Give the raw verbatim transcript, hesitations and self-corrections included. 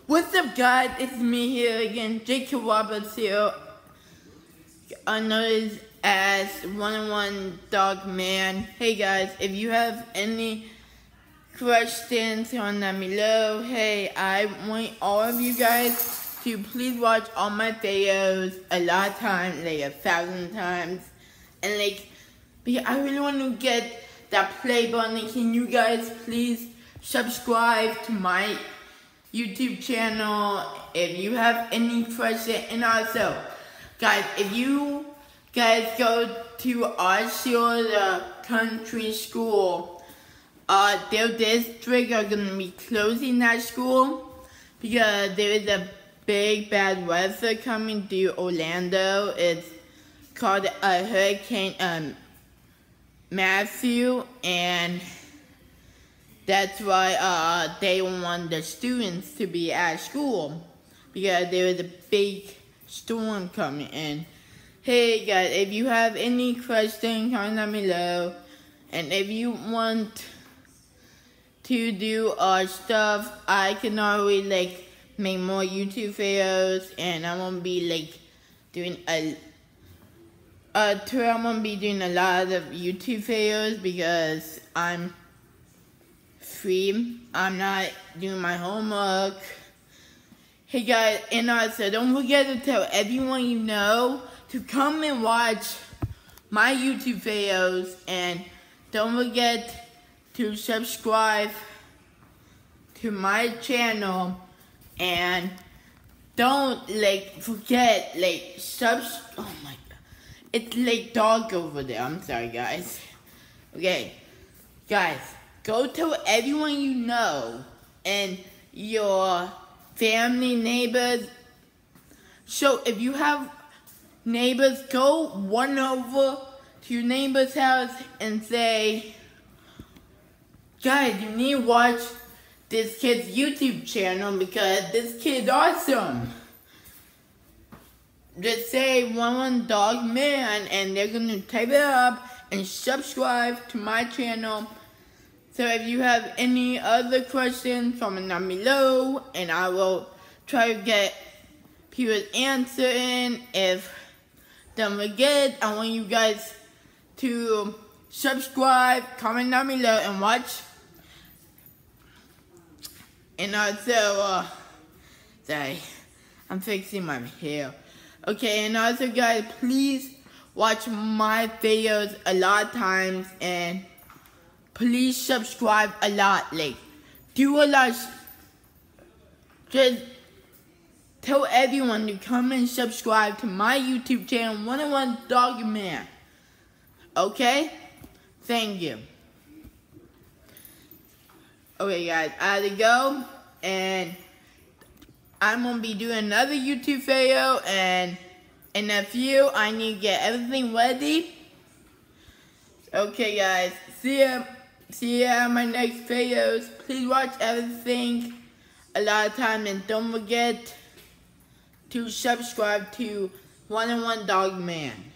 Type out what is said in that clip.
What's up, guys? It's me here again, Jacob Roberts here, known as one oh one Dog Man. Hey guys, if you have any questions, comment down below. Hey, I want all of you guys to please watch all my videos a lot of times, like a thousand times, and like, because I really want to get that play button. Can you guys please subscribe to my YouTube channel if you have any questions? And also, guys, if you guys go to Osceola Country School, uh, their district are gonna be closing that school because there is a big bad weather coming to Orlando. It's called a Hurricane um, Matthew, and that's why uh, they want the students to be at school, because there is a big storm coming in. Hey guys, if you have any questions, comment down below. And if you want to do our stuff, I can always like make more YouTube videos, and I'm gonna be like doing a uh, tour. I'm gonna be doing a lot of YouTube videos because I'm free. I'm not doing my homework. Hey guys, and also don't forget to tell everyone you know to come and watch my YouTube videos, and don't forget to subscribe to my channel, and don't like forget like subs. Oh my god, it's like dog over there. I'm sorry guys. Okay, guys. Go tell everyone you know and your family, neighbors. So if you have neighbors, go one over to your neighbor's house and say, guys, you need to watch this kid's YouTube channel because this kid's awesome. Just say one oh one Dog Man, and they're going to type it up and subscribe to my channel. So if you have any other questions, comment down below, and I will try to get people's answer in. If don't forget, I want you guys to subscribe, comment down below, and watch. And also, uh, sorry, I'm fixing my hair. Okay, and also guys, please watch my videos a lot of times, and please subscribe a lot. Like, do a lot. Just tell everyone to come and subscribe to my YouTube channel, one oh one Dog Man. Okay? Thank you. Okay, guys, I had to go, and I'm gonna be doing another YouTube video, and in a few, I need to get everything ready. Okay, guys, see ya. See ya in my next videos. Please watch everything a lot of time, and don't forget to subscribe to one oh one Dog Man.